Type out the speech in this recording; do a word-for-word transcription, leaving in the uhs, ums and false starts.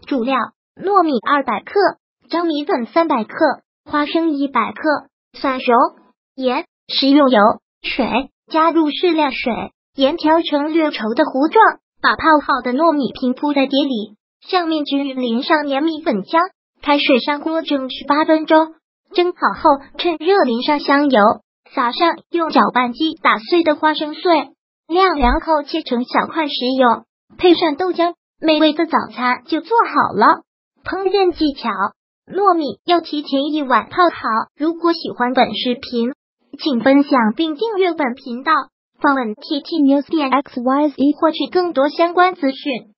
主料：糯米二百克，粘米粉三百克，花生一百克，蒜蓉、盐、食用油、水，加入适量水，盐调成略稠的糊状，把泡好的糯米平铺在碟里，上面均匀淋上粘米粉浆，开水上锅蒸十八分钟，蒸好后趁热淋上香油，撒上用搅拌机打碎的花生碎，晾凉后切成小块食用，配上豆浆，美味的早餐就做好了。烹饪技巧：糯米要提前一晚泡好。如果喜欢本视频，请分享并订阅本频道，访问 T T News 点 X Y Z 获取更多相关资讯。